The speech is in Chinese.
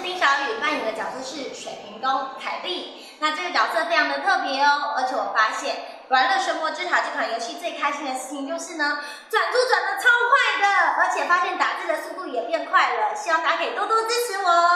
丁小雨，扮演的角色是水瓶宫凯莉。那这个角色非常的特别哦，而且我发现《玩乐神魔之塔》这款游戏最开心的事情就是呢，转注转的超快的，而且发现打字的速度也变快了。希望大家可以多多支持我哦。